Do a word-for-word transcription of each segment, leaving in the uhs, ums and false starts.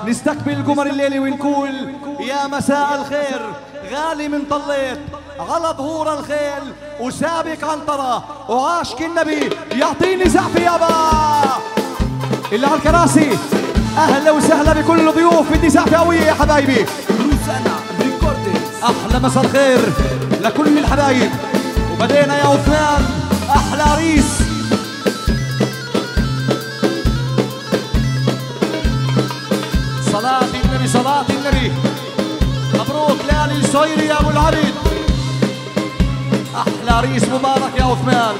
نستقبل قمر الليل ونقول يا مساء الخير غالي من طليت على ظهور الخيل وسابق عنطرة وعاشق النبي يعطيني زعفي يابا. اللي على الكراسي اهلا وسهلا بكل الضيوف، بدي زعفي قوية يا حبايبي. روزانا ريكوردينز احلى مساء الخير لكل الحبايب. وبدينا يا عثمان احلى عريس. صلاة النبي صلاة النبي. مبروك لالي الصيري يا ابو العبيد. احلى عريس مبارك يا عثمان.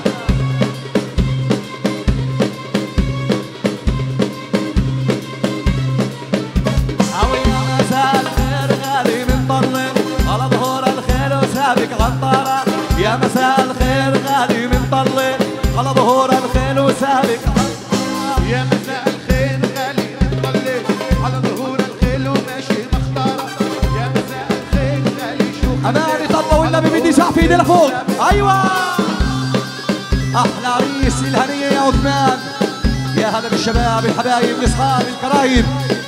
عوي يا مساء الخير غالي من طلق على ظهور الخيل وسابق عنطرة. يا مساء الخير غالي من طلق على ظهور الخيل وسابق عنطرة. يا مساء الخير غالي من طلق على ظهور الخيل وماشي مختارة. يا مساء الخير غالي شو أماني طلع والنبي بدي زعفي ايدي لفوق. أيوة أحلى عريس الهنية يا عثمان. يا هلا بالشباب الحبايب الأصحاب الكرايب.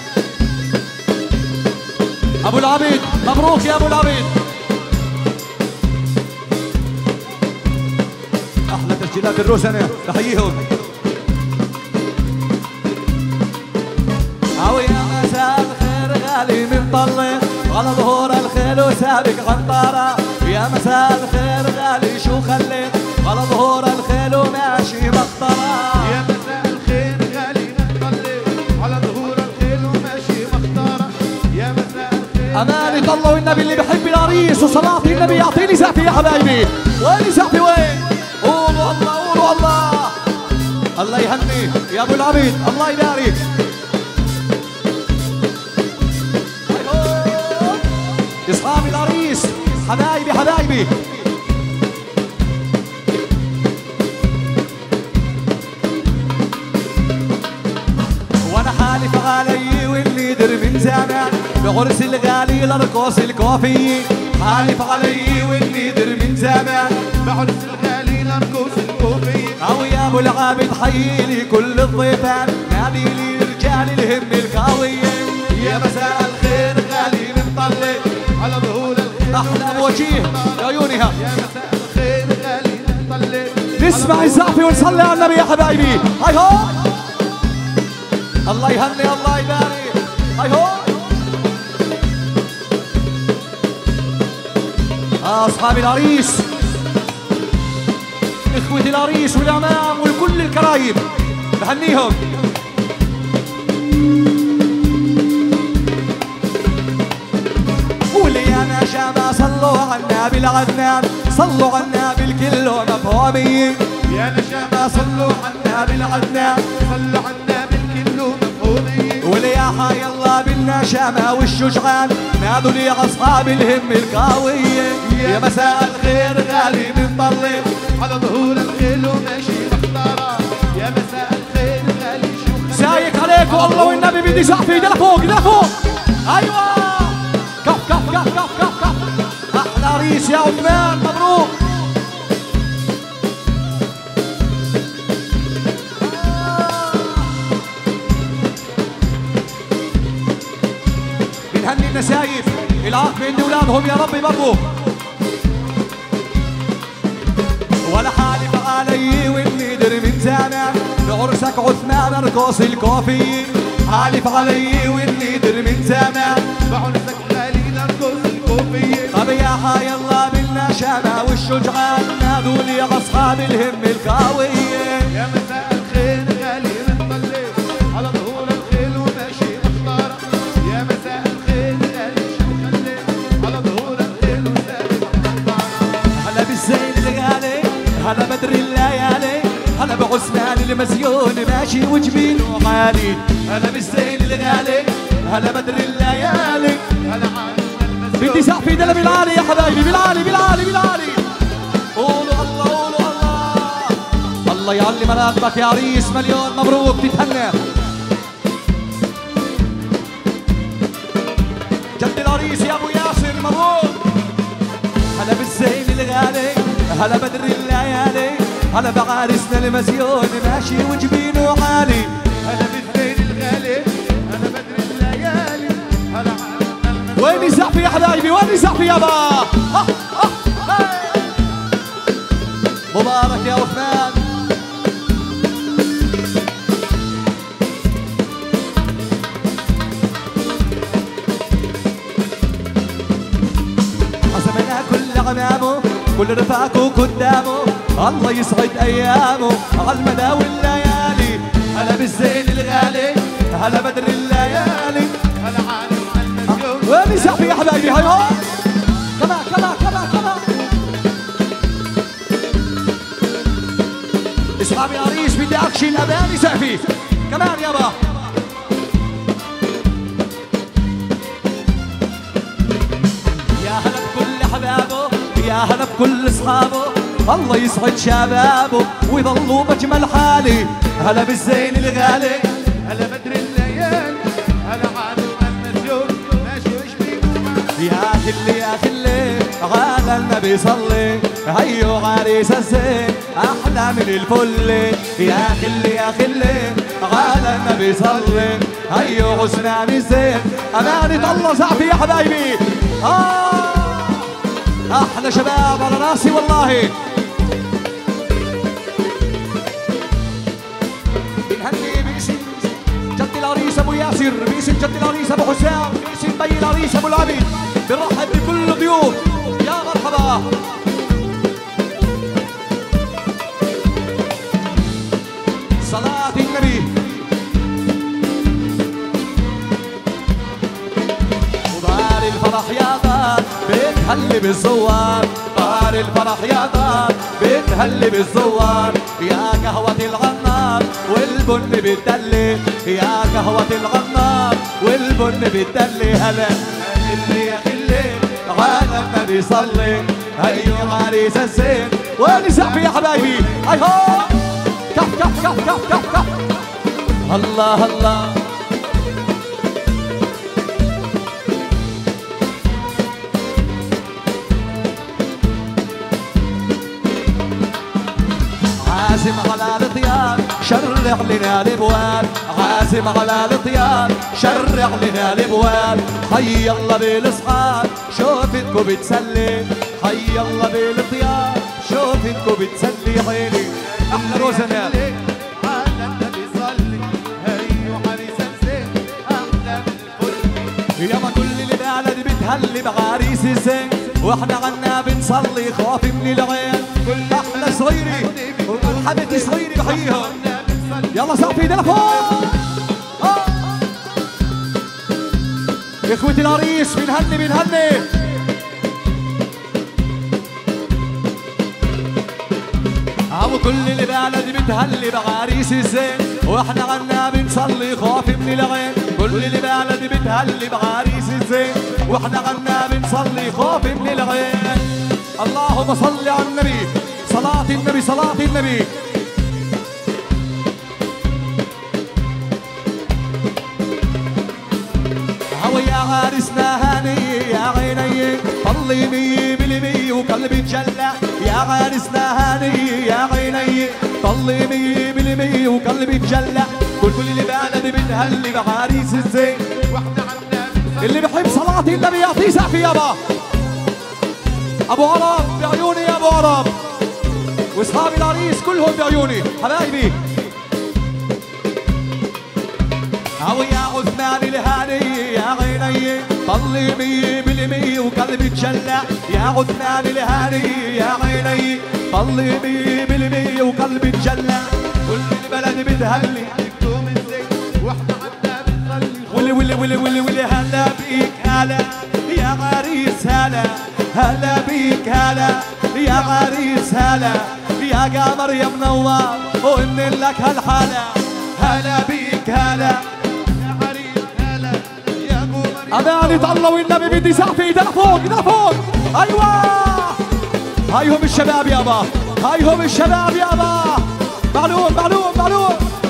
أبو العبيد مبروك يا أبو العبيد. أحلى تسجيلات الروسنة تحييهم. عوي يا مساء الخير غالي من طلق على ظهور الخيل وسابق عنطرة. يا مساء الخير غالي شو خليت على ظهور الخيل وماشي مخطرة. يا مساء الخير غالي من طلق على ظهور الخيل وماشي مختارة. يا مساء الخير أماني طلعوا النبي اللي بحب العريس وصلاة النبي يعطيني زعفي يا حبايبي. وين زعفي وين؟ قولوا الله قولوا الله. الله يهني يا أبو العبيد الله يبارك. اصحاب العريس حبايبي حبايبي. وانا حالف علي واللي در من زمان بعرس الغالي لرقص الكوفي. حالف علي واللي در من زمان بعرس الغالي لرقص الكوفي. او يا ابو العابد حييلي كل الضيفان نادي لي رجال الهم القوية. يا مساء الخير غالي من طلق على ظهور الخيل احلى وجيه بعيونها. يا مساء الخير غالي من طلق. نسمع الزعفي ونصلي على النبي يا حبايبي. هاي هو الله يهني الله يبارك. هاي هو اصحاب العريس اخوة العريس والامام وكل الكرايب بهنيهم. قولي يا نشامة صلوا على النبي العدنان. صلوا على النبي الكل مفهومين. يا نشامة صلوا على النبي العدنان. صلوا على النبي الكل مفهومين. قولي يا حي الله بالنشامة والشجعان نادوا لي أصحاب الهم القوية. يا مساء الخير غالي من طلق على ظهور الخيل وماشي مختارة. يا مساء الخير غالي شو سايك عليك والله والنبي بدي زعفي ايدي لفوق ايدي لفوق. ايوه كف كف كف كف كف كف. احلى عريس يا عثمان مبروك. بنهني النسايف العاقبة عند اولادهم يا رب يباركوا. ولا حالف علي واللي در من زمان بعرسك عثمان ارقص الكوفي. حالف علي واللي در من زمان بعرسك غالي نرقص الكوفي. طب يا حي الله بالنشامة والشجعان نادوا لي اصحاب الهم القوية. يا مساء الخير غالي من طلق على ظهور الخيل وماشي مختارة. يا مساء الخير غالي شو خليت على ظهور الخيل وسابق عنطرة. هلا بالزين الغالي هلا بدر الليالي هلا بعثمان المزيون ماشي وجبينه عالي. هلا بالزين الغالي هلا بدر الليالي هلا عاشق المسجون. بدي زعفي دلة بالعالي يا حبايبي بالعالي بالعالي بالعالي. قولوا الله قولوا الله. الله يعلي مناقبك يا عريس مليون مبروك تتهنى. جد العريس يا ابو ياسر مبروك. هلا بالزين الغالي هلا بدر الليالي هلا بعرسنا المزيون ماشي وجبينه عالي. هلا بالزين الغالي هلا بدر الليالي يا حبايبي وين زعفي يابا. آه آه مبارك يا عثمان. حسبنا كل غمامه كل رفاقه قدامه، الله يسعد ايامه على المدى والليالي. هلا بالزين الغالي هلا بدر الليالي هلا عالي المسجون. وين زعفي يا حبايبي. هاي هو كمان كمان كمان كمان. اصحابي العريس بدي اكشن اغاني زعفي كمان يابا. يا هلا بكل حبابه يا هلا بكل اصحابه، الله يسعد شبابه ويضلوا بجمل حالي. هلا بالزين الغالي هلا بدر الليالي هلا عالي المسجون. ماشي وشبيه يا خلي يا خلي على النبي صلي، هيو عريس الزين احلى من الفل. يا خلي يا خلي على النبي صلي، هيو عثمان الزين امانة الله زعفي يا حبايبي. آه احلى شباب على راسي والله. بنهني باسم جد العريس ابو ياسر، باسم جد العريس ابو حسام، باسم بي العريس ابو العبيد، بنرحب بكل الضيوف. يا مرحبا. صلاة النبي. ودار الفرح يا دار بتهلي بالزوار، دار الفرح يا دار بتهلي بالزوار. يا قهوة الغنار والبن بتدلي، يا قهوة الغنار والبن بتدلي. هلا خلي يا خلي على النبي صلي، هيو عريس الزين وين زعفي يا حبايبي. هاي هو كف كف كف كف كف كف. الله الله. عازم على الطيار شرع لنا الابواب، عازم على الطيار شرع لنا الابواب. حي الله بالاصحاب شوفتكم بتسلي، حي الله بالطيار شوفتكم بتسلي. عيني احلى روزنا على النبي صلي، هيو عريس الزين احلى من الفل. ياما كل اللي بلد بتهلي بعريس الزين، واحنا عنا بنصلي خوف من العين. احلى صغيري ومرحبتي صغيري بحييهم. يلا زعفي تلفون. اخوتي العريس بنهني بنهني. عمو كل اللي بلد بتهلي بعريس الزين، واحنا عنا بنصلي خوف من العين. كل اللي بلد بتهلي بعريس الزين، واحنا عنا بنصلي خوف من العين. اللهم صل على النبي. صلاة النبي صلاة النبي. هو يا عريسنا هاني يا عيني، طلي مي بالمي وقلبي تجلى. يا عريسنا هاني يا عيني، طلي مي بالمي وقلبي تجلى. كل كل اللي بلد بتهلي بعريس الزين، واحنا عنا اللي بحب صلاة النبي يعطيه زعفي يابا. ابو عرب بعيوني يا ابو عرب، واصحابي العريس كلهم بعيوني حبايبي. هو يا عثمان الهاني يا عيني، طلي مي بالمي وقلبي تجلى. يا عثمان الهاني يا عيني، طلي مي بالمي وقلبي تجلى. كل البلد بتهلي عليكم الزين، واحنا عنا بنصلي. ولي ولي ولي ولي ولي. هلا بيك هلا يا عريس هلا، هلا بيك هلا يا عريس هلا. يا قمر يا منور وإن لك هالحالة. هلا بيك هلا يا عريس هلا يا قمر. أمانة الله والنبي بدي زعفي. ده فوق ده فوق. أيوة هاي هم الشباب يابا، هاي هم الشباب يابا. معلوم معلوم معلوم.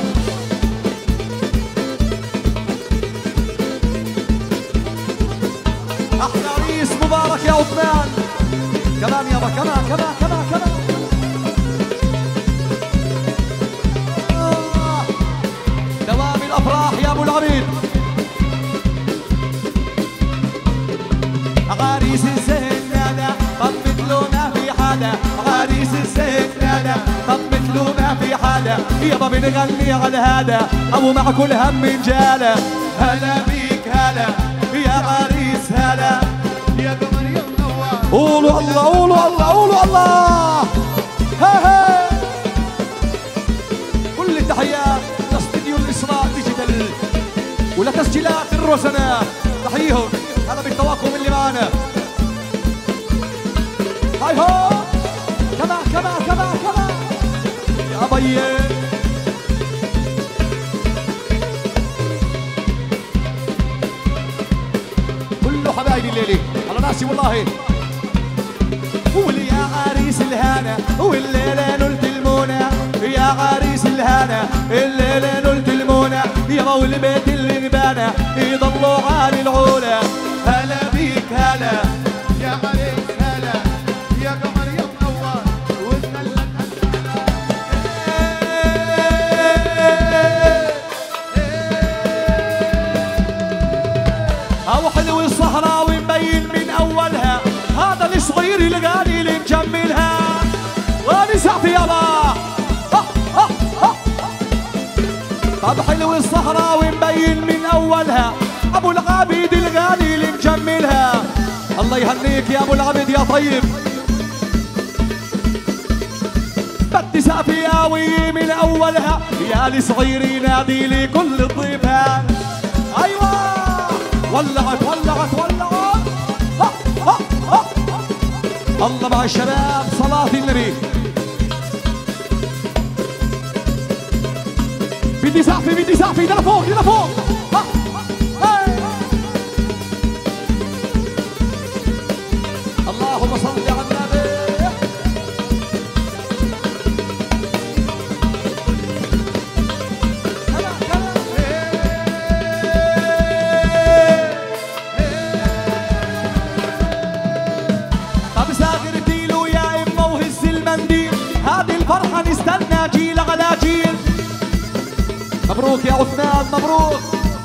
أحلى عريس مبارك يا عثمان. كمان يابا كمان كمان كمان كمان. آه. دوام الأفراح يا أبو العبيد. حدا عريس الزيت نادى طب مثله ما في حدا يابا بنغني على هذا ابو مع كل هم جاله هلا بيك هلا يا عريس هلا يا قمر يا منور قولوا الله قولوا الله قولوا الله هي هي كل التحيات لاستديو الإسراء ديجيتال ولتسجيلات الروسنا تحييهم هلا بالتواكم اللي معنا هاي هو كما كما كما كما يا بيه كله حبايبي الليلي على راسي والله قول يا عريس الهنا والليلة نلت المنى يا عريس الهنا الليلة نلت المنى يابا والبيت اللي نبانا يضلوا عالي العلا هلا بيك هلا يا عريس هلا يا قمر يا منور وتنلك أو حلو الصحراء ومبين من أولها هذا الصغير الغالي اللي مجملها ونسع في يابا طب حلو الصحراء ومبين من أولها أبو العبيد الغالي اللي مجملها الله يهنيك يا أبو العبيد يا طيب بدي سقفي قوي من أولها يا الصغير ينادي لي كل الضيفان أيوة ولعت ولعت ولعت ها ها ها الله مع الشباب صلاة النبي بدي سقفي بدي سقفي ده لفوق ده لفوق ها هاي اللهم صل على النبي الفرحة نستنى جيل على جيل مبروك يا عثمان مبروك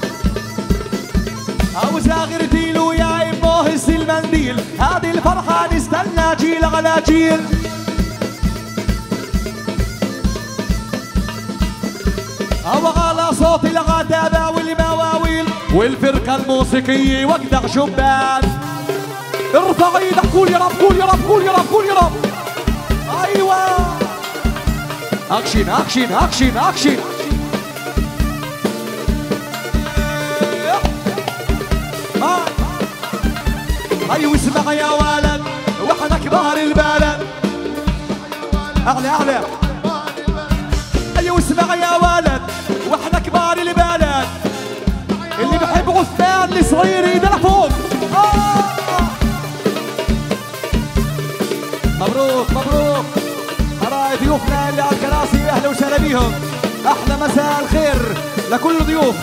أو زاغر تيلو يا إمه هز المنديل هذه الفرحة نستنى جيل على جيل أو على صوت الغتابة والمواويل والفرقة الموسيقية وجدع شبان ارفع ايدك قول يا رب قول يا رب قول يا رب قول يا رب ايوه اكشن اكشن اكشن اكشن ايوه اسمع يا ولد واحنا كبار البلد اعلى اعلى ايوه اسمع يا ولد واحنا كبار البلد اللي بحب عثمان الصغير ايده لفوق آه. مبروك مبروك أراء ضيوفنا اللي على الكراسي أهلا وسهلا بيهم أحلى مساء الخير لكل الضيوف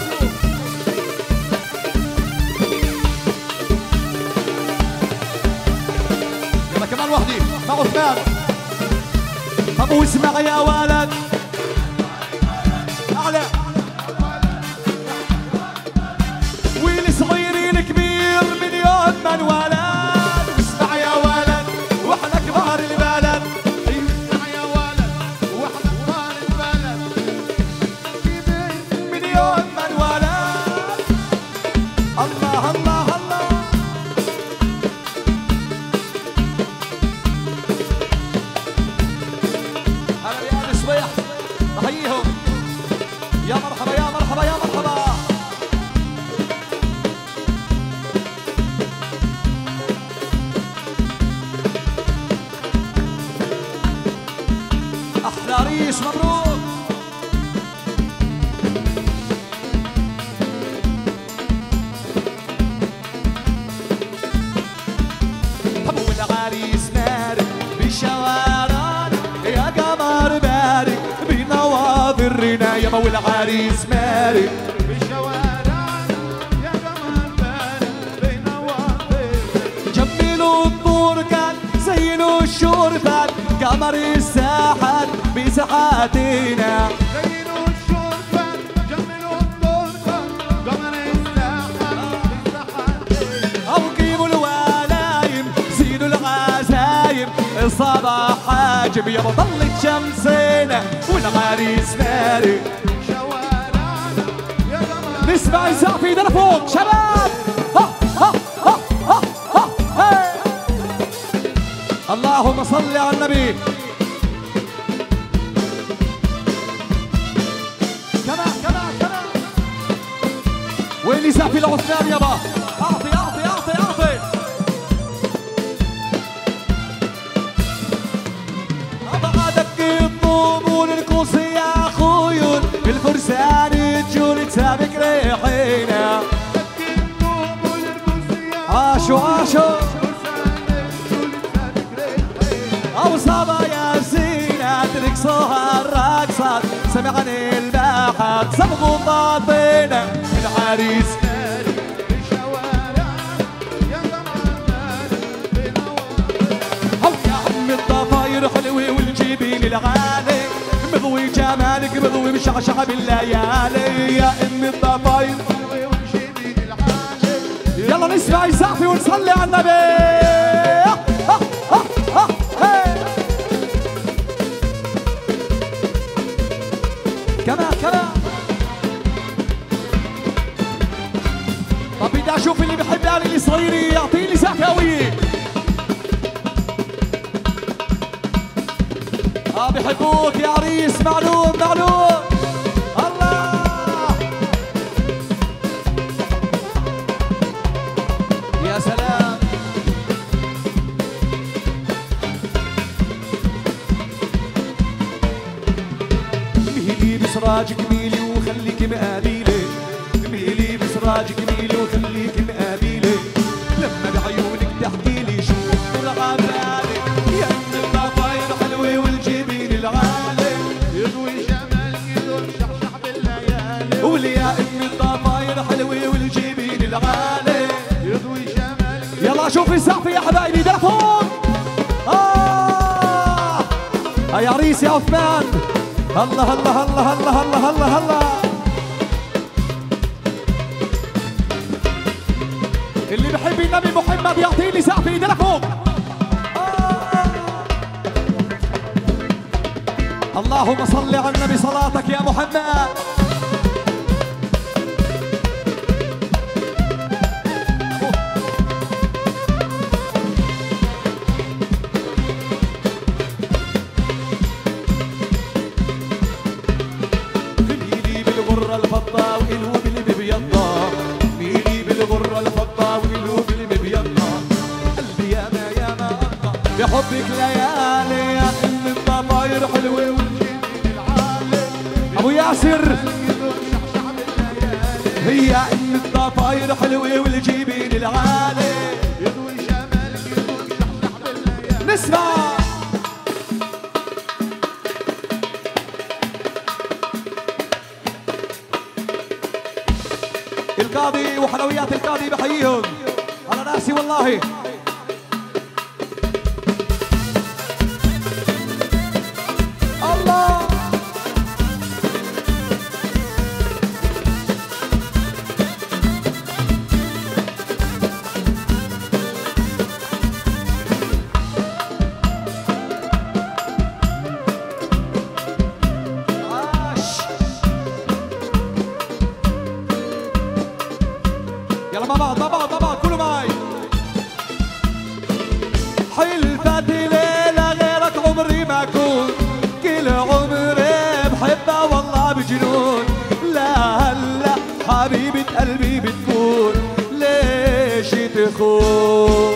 يلا كمان وحدي مع عثمان طب واسمع يا ولد أعلى والصغير الكبير مليون من ولد اسمع يا ولد واحنا كبار البلد اسمع يا ولد واحنا كبار البلد مليون من ولد الله الله الله هلا يا ال صبيح بحييهم يا مرحبا يا مرحبا يا مرحبا احلى عريس مبروك طب والعريس مارك بالشوارع يا قمر بارك بنواظرنا يابا والعريس مارك بالشوارع يا قمر بارك بنواظرنا جملوا الطور كان زينوا الشرفات قمر الساحات بساحاتنا زينوا الشرفات جملوا الطرقة قمر الساحة بساحاتنا أو جيبوا الولايم زينوا العزايم الصباح حاجب يا بطلة شمسنا والعريس فارق شوارعنا يا جماعة. نسمع الزعف ايدنا فوق شباب. ها ها ها ها ها ها. اللهم صل على النبي. كمان كمان كمان. وين زعفي العثمان يابا؟ اعطي اعطي اعطي اعطي. بعدك الطبول القوس يا خيول الفرسان تجول تسابق ريحينا. عاشوا عاشوا أو صبا يا زينة ترقصوها الرقصات سمعني الباحة صبغوا باطينا العريس ناري الشوارع يا جماعة هو يا عم الضفاير حلوة والجبين العالي مضوي جمالك مضوي مشعشع بالليالي يا ام الضفاير والجبين العالي. يلا نسمع الزعفي ونصلي على النبي. كمان كمان. طب بدي اشوف اللي بحب علي الصغيري يعطيني زكاوية. اه بحبوك يا عريس معلوم معلوم. الله يا سلام. ميلي بسراجك ميلي وخليك مقابيلي ميلي بسراجك ميلي وخليك مقابيلي لما بعيونك تحكي لي شو طلع بالي يا ام الضفاير حلوة والجبين العالي يضوي جمالك يدور شحشح بالليالي. قولي يا ام الضفاير حلوة والجبين العالي يضوي جمالك يلا شوف الزعفي يا حبايبي ده فوق. آه يا عريس يا عثمان. الله الله الله الله الله الله الله. اللي بحب النبي محمد يعطيني زعفي ايدنا فوق. آه. اللهم صل على النبي صلاتك يا محمد. الفضة والقلوب اللي ببيضة ميلي بالغرة الفضة والقلوب اللي ببيضة قلبي ياما ياما أرضى بحبك ليالي يا ام الضفاير حلوة والجبين العالي. أبو ياسر يدور شحشح بالليالي. هي ام الضفاير حلوة والجبين العالي يضوي جمالك يدور شحشح بالليالي. نسمع. القاضي وحلويات القاضي بحييهم على راسي والله. الله يلا مع بعض مع بعض مع بعض كله معي. حلفت ليلة غيرك عمري ما كون كل عمري بحبها والله بجنون. لا هلا حبيبة قلبي بتكون ليش تخون.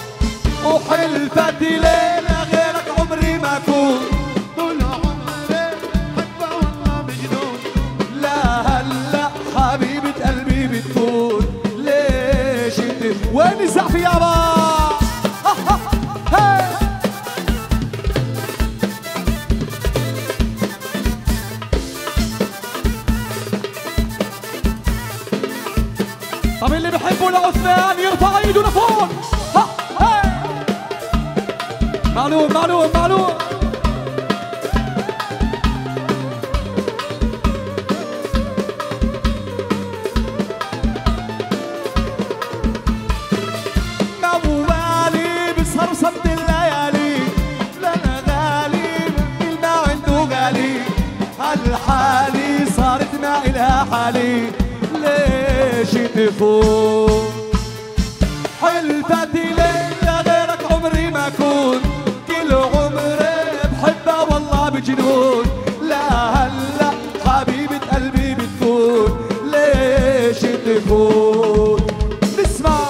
وحلفت ليلة غيرك عمري ما كون طول عمري بحبها والله بجنون. لا هلا حبيبة قلبي بتكون ليش تخون. وين الزعفي يابا؟ طب اللي بحبوا العثمان يرفع ايده لفوق. معلوم معلوم معلوم. موالي بسهر صمت الليالي تخون حلفتي ليلة غيرك عمري ما أكون كل عمري بحبها والله بجنون لا هلا حبيبة قلبي بتكون ليش تخون نسمع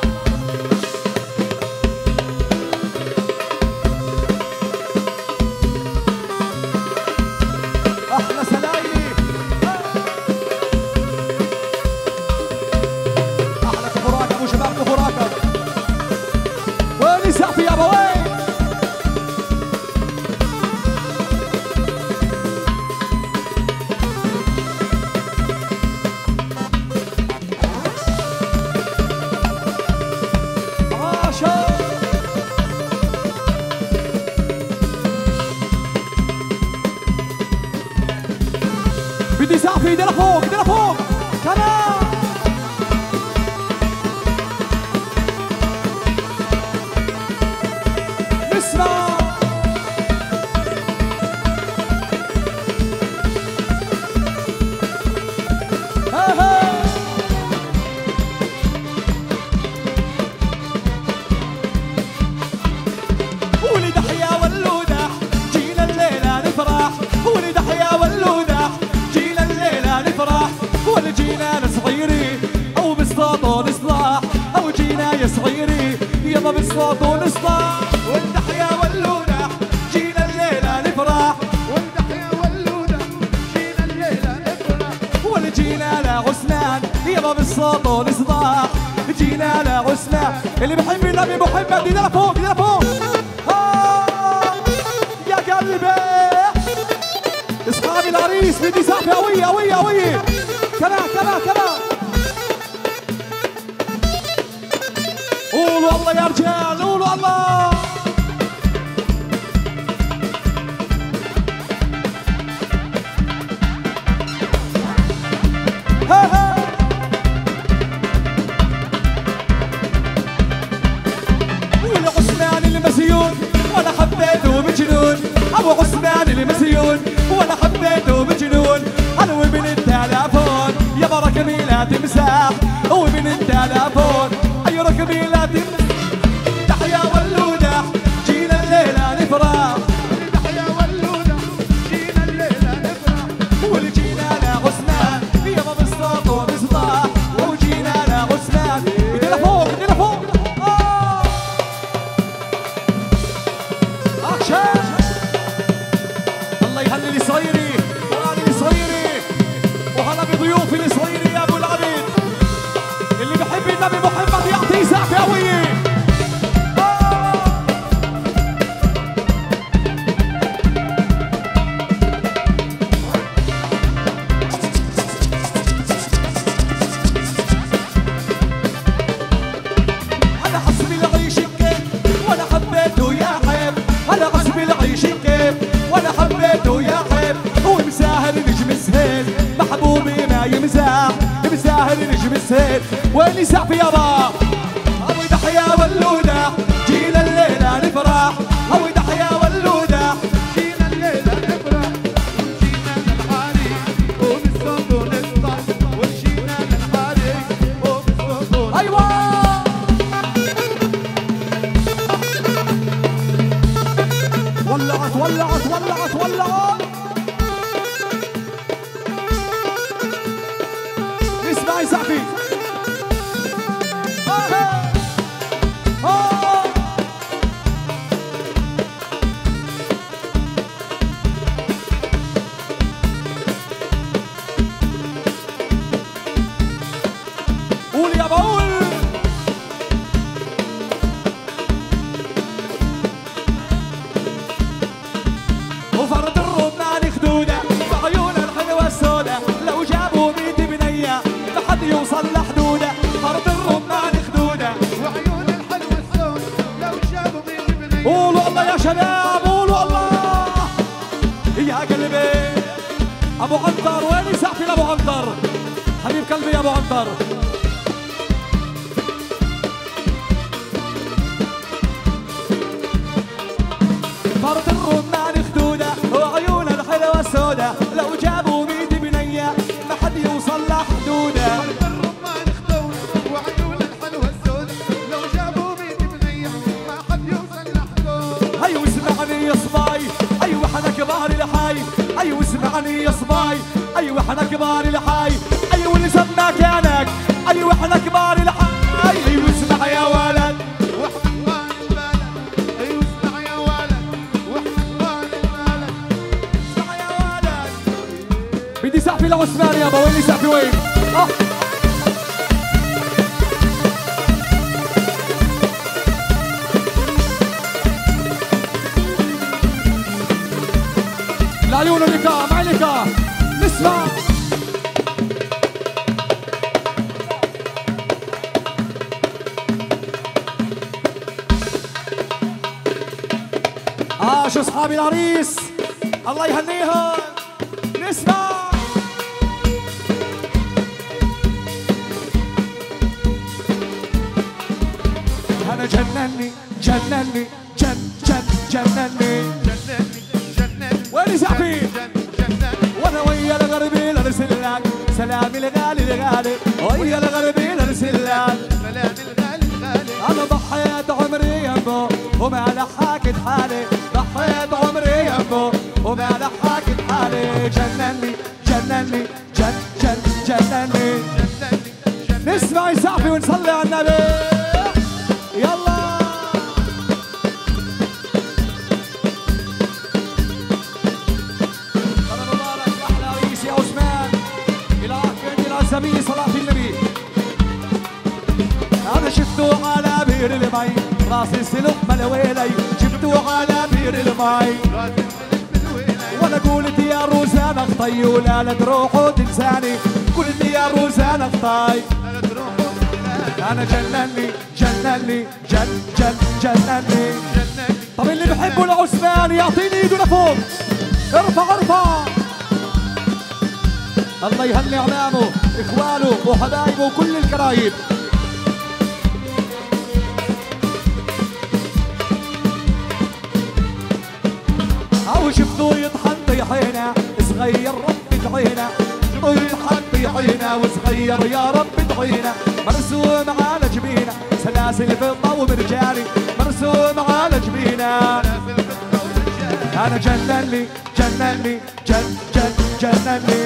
أحلى سلايلي أحلى كفراك أبو شباب كفراك وين سقفي يابا وين بدي سقف ايدينا فوق ايدينا فوق كمان نسمع ها ها ولد حيا ولودح جينا الليلة نفرح ولد حيا ولودح جينا الليلة نفرح ولا جينا نصغيري او بالصوت ونصلح او جينا يا صغيري يلا بالصوت ونصلح ولد حيا ولودح جينا الليلة نفرح ولد حيا ولودة جينا الليلة نفرح ولا جينا لعثمان يلا بالصوت ونصلح جينا لعثمان اللي بحب النبي محمد ايدينا فوق ايدينا فوق يا قلبي اصحابي العريس بدي سقفة قوية قوية قوية كمان كمان كمان قولوا الله يا رجال قولوا الله ها ها والعثمان المسيون وانا حبيته بجنون ابو عثمان المسيون وانا حبيته بجنون انا ومن التلافون يا بركبي لا تمسح ومن التلافون اي ركبي لا تمسح تحيا ولودة جينا الليلة نفرح حيا ولودة جينا الليلة نفرح واللي جينا لعثمان يابا بالصوت ونصلح وجينا لعثمان ايدينا فوق ايدينا فوق آه. اكشن الله يهني لي صغيري وهلا لي صغيري وهلا بضيوفي لي صغيري يا ابو العبيد اللي بحب النبي محمد يعطيه سقفة قوية أنا حسبي العيش كيف وأنا حبيته يا حب أنا حسبي العيش كيف وأنا حبيته يا حب هو مساهر نجم السهيل محبوبي ما يمزح مساهر نجم السهيل وين سقفي يابا أبو يضحيا ولودة جينا الليلة نفرح أبو يضحيا ولودة جينا الليلة نفرح وجينا للحاري وبالصوت ونصلح وجينا للحاري وبالصوت ونصلح أيوة ولعت ولعت ولعت ولعت اسمعي سقفي آه. آه. قول يا بقول وفرد الرمان خدودة بعيون الحلوة السودة لو جابوا بيت بنية لحد يوصل لحدودة فرد الرمان خدودة وعيون الحلوة السود لو شافوا بيت بنية قولوا الله يا شباب قولوا الله يا قلبي ابو عنتر وين سقفي لابو عنتر حبيب قلبي يا ابو عنتر فرد الرمان خدودة وعيون الحلوة السودة لو جابوا بيد بنية ما حد يوصل لحدودة الرمان خدودة جنني يا صباي. ايوه احنا كبار الحي، ايوه اللي سمى كانك، ايوه احنا كبار الحي. ايوه اسمع يا ولد واحنا كبار البلد. ايوه اسمع يا ولد واحنا كبار البلد. اسمع يا ولد. بدي سقفي لعثمان يابا، وين سقفي وين؟ اه العيون اللقاء مع اللقاء نسمع. اه شو اصحابي العريس الله يهنيهم. نسمع. انا جنني جنني جن جن جنني جنني جنني وين سقفي؟ جنني وانا ويا الغربي لارسل لك سلامي الغالي الغالي. ويا الغربي لارسل لك سلام الغالي الغالي. انا ضحيت عمري يمه وما لحقت حالي. ضحيت عمري يمه وما لحقت حالي. جنني جنني جن جن جنني. نسمع يسعفي ونصلي على النبي. يلا انا مبارك احلى عريس يا عثمان. الى كنت العزمي صلاة النبي. انا شفته على بير المي راس السلوك ملويلي. شفته على بير المي وانا قلت يا روزان اخطي ولا لا تروح وتنساني. قلت يا روزان اخطي انا جنني جنني جن جن جنني. طب اللي بحبه العثمان يعطيني ايده لفوق. ارفع ارفع. الله يهني اعلامه اخوانه وحبايبه وكل الكرايب. او شفتوه يطحن طيحينا صغير رب طعينا. يطحن طيحينا وصغير يا رب طعينا. مرسوم على جبينا سلاسل فضة ومرجاني. مرسوم على جبينا. انا جنني جنني جن جن جنني.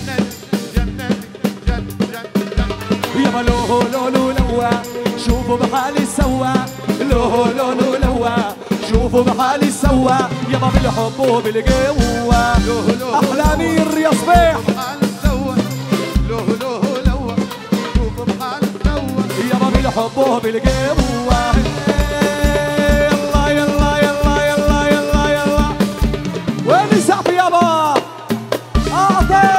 يابا لو لو لو لوا شوفوا بحالي سوا. لو لو لو لوا شوفوا بحالي سوا. يابا بالحب وبالقوة احلى امير يا صبيح. يابا بالحب وبالقوة. يلا يلا يلا يلا يلا يلا. وين السقف يابا؟ اعطي.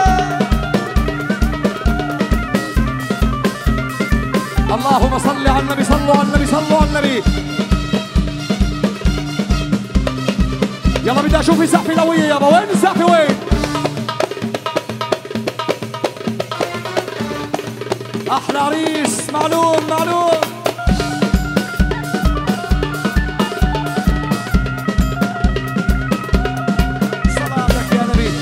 اللهم صل على النبي. صلوا على النبي صلوا على النبي. يلا بدي اشوف السقف القوية يابا. وين السقف وين؟ احلى عريس معلوم معلوم. صلاتك يا نبي.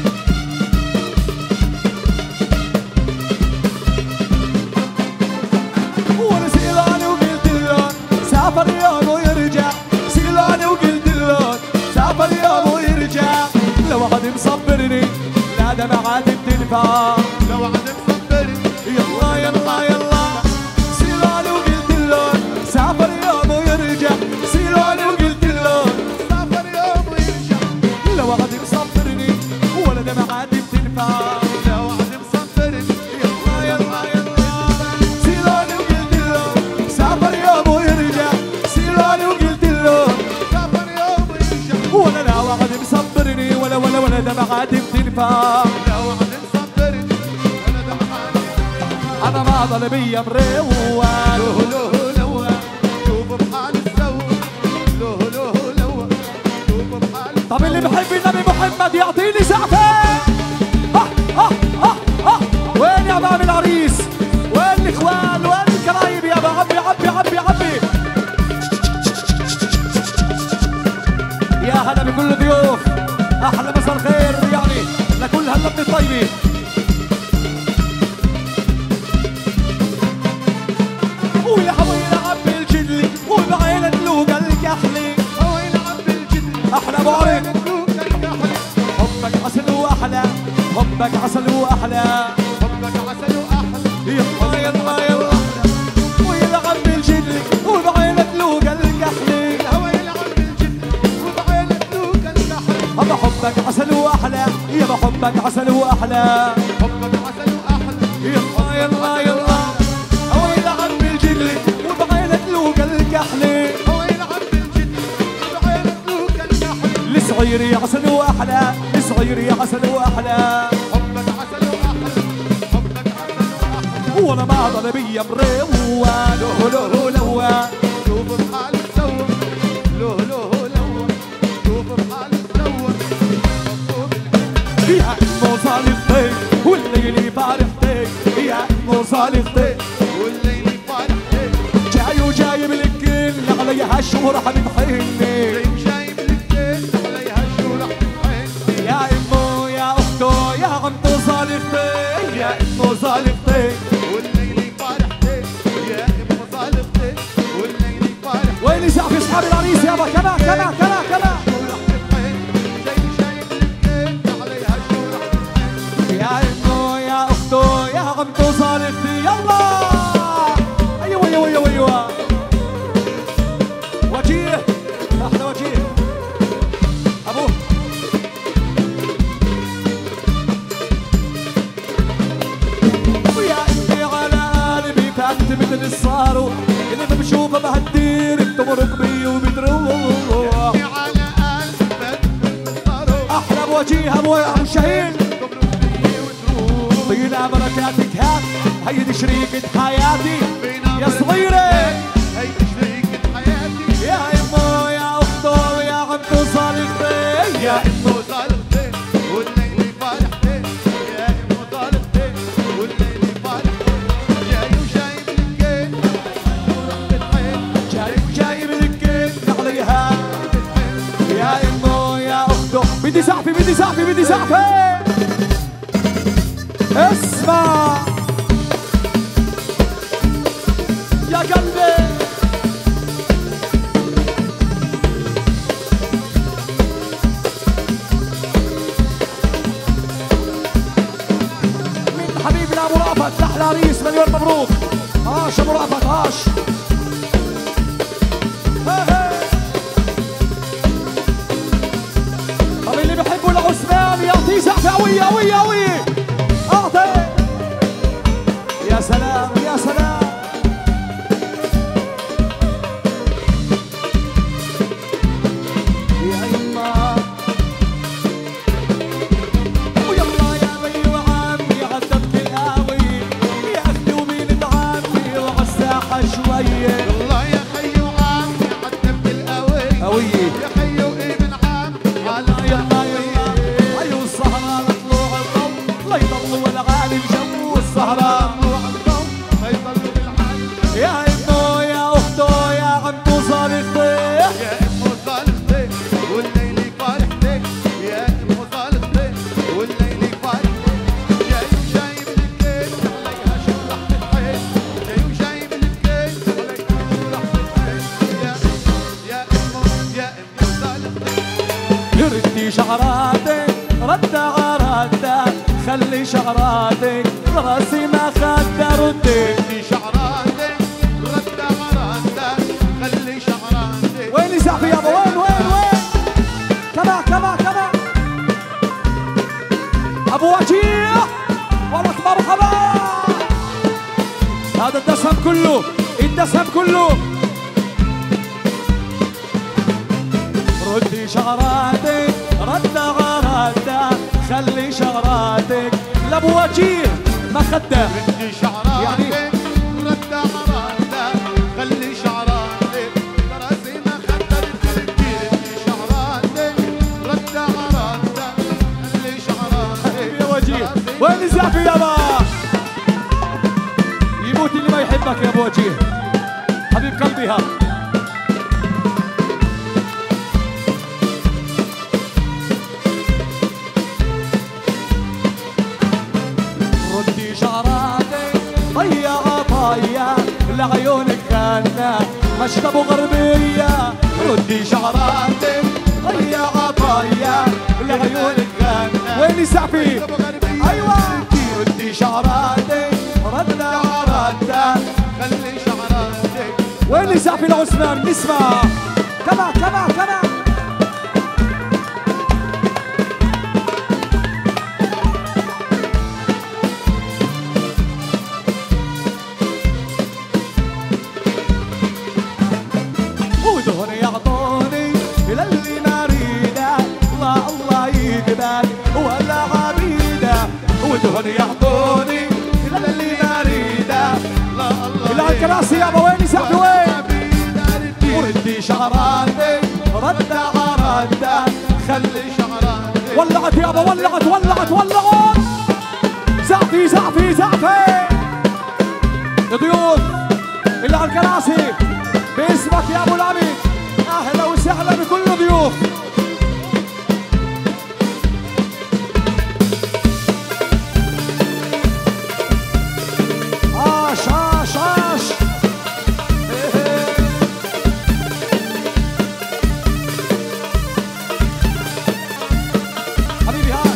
وانا سئلاني وقلت له سافر يوم ويرجع. سئلاني وقلت له سافر يوم ويرجع. لو عاد مصبرني لا دمعات بتنفع. لو عاد مصبرني يلا يلا يلا. سيلاني وقلت له سافر يوم ويرجع. سيلاني وقلت له سافر يوم ويرجع. لو عاد مصبرني ولا دمعات بتنفع. لو عاد مصبرني يلا يلا يلا. سيلاني وقلت له سافر يوم ويرجع. سيلاني وقلت له سافر يوم ويرجع. ولا لا وعد مصبرني ولا ولا ولا دمعات بتنفع. لو عاد مصبرني ولا دمعات. انا ما ضل بيا مروق. لو لو لو شوف بحال السوا. لو لو لو شوف بحال. طب اللي بحب النبي محمد يعطيني سقفه. اه اه اه اه. وين يا باب العريس؟ وين الاخوان؟ وين الكرايب يا عبي عبي عبي عبي. يا هلا بكل الضيوف. احلى مساء الخير يعني لكل هاللمه الطيبه. حبك عسل واحلى، حبك عسل واحلى، يلا يلا يلا ويلعب بالجد وبعينك لوقا الكحلي، الهوى يلعب بالجد وبعينك لوقا الكحلي. هذا حبك عسل واحلى، يابا حبك عسل واحلى، حبك عسل واحلى، يلا يلا يلا هو يلعب بالجد وبعينك لوقا الكحلي، الهوى يلعب بالجد وبعينك لوقا الكحلي. لصغيري عسل واحلى، لصغيري عسل واحلى، حبك عسل واحلى، حبك عسل واحلى. وانا ما ضربي مريوه له له لوه، شوف بحاله سوى، له له لوى، شوف بحاله سوى. يا امه صالحتي والليل فرحتي، يا امه صالحتي والليل فرحتي، جاي وجايب لك كل عليها الشهور حبيبحيني، جاي وجايب لك كل عليها الشهور حبيبحيني. يا امه يا اخته يا عمته صالحتي، يا امه صالحتي والليل فرحتي، يا ام صالحتي والليل فرحتي. وين زعف اصحاب العريس يابا، كمان كمان كمان كمان يا امه يا اخته يا عمته صالحتي، يلا ايوه ايوه ايوه ايوه وجيه احلى وجيه ابوه. ويا امي على قلبي فات مثل الصارو، اللي بشوفه بهالدير بتمرق بي وبتروح، على قلبي بتمرق احلى بوجيه ابو ابو شاهين. بينا بركاتك هات هيدي شريكة حياتي يا صغيرة، هيدي شريكة حياتي، يا امه يا اخته يا عمته صالحتي، يا امه صالحتي والليل فرحتي، يا امه صالحتي والليل فرحتي. جاي وجايب لك كيك ورحت الحين، جاي وجايب لك كيك عليها، يا امه يا اخته. بدي زعفي بدي زعفي بدي زعفي اسمع يا قلبي. من حبيبنا ابو رأفت احلى عريس، مليون مبروك. عاش ابو رأفت عاش. طب اللي بيحبوا العثمان يعطيه زعفه قويه قويه قويه، اعطي. يا سلام يا سلام. يا يما ويلا يا بي وعمي عدت القاوي، يا اختي ومين تعمي وعلى الساحه شويه. والله يا خي وعمي عدت القوي، قويه يا خي وابن عمي على يلا يلا ايوه السهره لطلوع الضو، لا يضلوا العالي جو السهره. يا امه يا اخته يا عمته صالحتي، يا امه صالحتي والليل فرحتي، يا امه صالحتي والليل فرحتي. جاي وجايب لك كيك عليها شرحت الحين، جاي وجايب لك كيك عليها شرحت الحين. يا يا امه يا امه صالحتي، ردي شعراتك رد عراتك، خلي شعراتك راسي ما خد ردي. ردي شعراتك رد عراتك، خلي شعراتك. وين زعفي يابا وين وين وين؟ كمان كمان كمان ابو وجيه ولك مرحبا. هذا الدسم كله الدسم كله. ردي شعراتك رد عراتك، خلي شعراتك لابو وجيه ما خده. ردي شعراتك رد عراتك، خلي شعراتك راسي ما خدرت. ردي شعراتك رد عراتك، خلي شعراتك يا وجيه وين زعفي يابا؟ يموت اللي ما يحبك يا ابو وجيه، حبيب قلبي هذا. ردي شعراتك ضيع طايا لعيونك كان مشرب غربية. ردي شعراتك ضيع طايا لعيونك كان وين زعفي؟ ايوه ردي شعراتك ردنا ردنا خلي شعراتك. وين زعفي لعثمان؟ نسمع كما كما كما ودهن يعطوني الى اللي ما اريده الله الله يقبل ولا عبيده ودهن يعطوني الى اللي ما اريده لا الله الى الكراسي يابا وين زعفي وين؟ ردي وردي شعراتك ردة ردة خلي شعراتك. ولعت يابا ولعت ولعت ولعت زعفي زعفي زعفي ضيوف اللي على الكراسي باسمك يا ابو العبيد اهلا وسهلا بكل ضيوف. عاش عاش عاش حبيبي عاش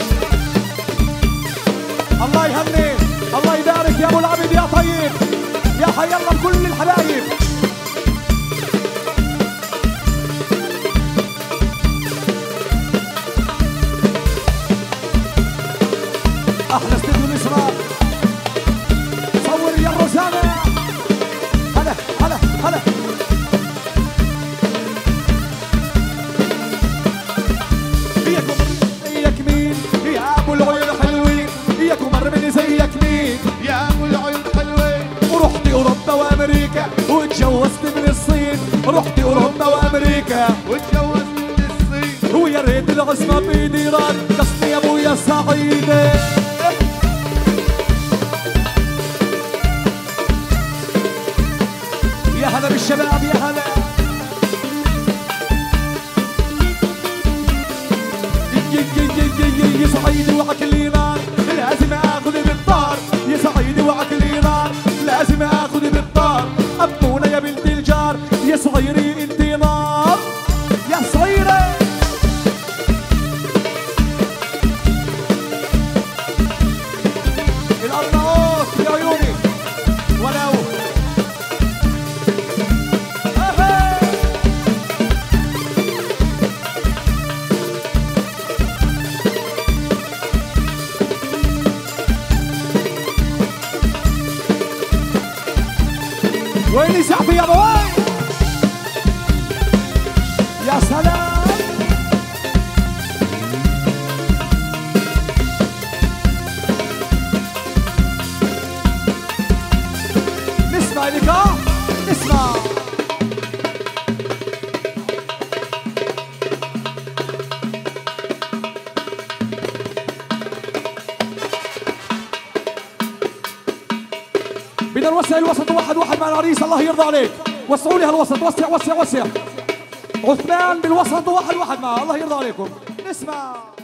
الله يهني الله يبارك يا ابو العبيد يا طيب يا حي الله بكل الحبايب. احلى استديو الاسراء صور يا الرزانه هلا هلا هلا اياكم اياك مين يا ابو العيون حلوين اياكم مر مني زيك مين يا ابو العيون حلوين. ورحت اوروبا وامريكا واتجوزت من الصين رحت اوروبا وامريكا واتجوزت من الصين. ويا ريت العزمه بايدي رقصني يا ابويا سعيده. يا هلا بالشباب يا هلا يا سعيدي وعكلي نار لازم اخذ بالطار يا سعيدي وعكلي نار لازم اخذ بالطار ابونا يا بنت الجار يا صغيري انت نار يا صغيره الارناؤوط يا عيوني ولو وين زعفي يا بوي يا سلام نسمع لقاء نسمع بدنا نوسع الوسط واحد واحد مع العريس الله يرضى عليك وسعوا لي هالوسط وسع وسع وسع عثمان بالوسط واحد واحد معه الله يرضى عليكم نسمع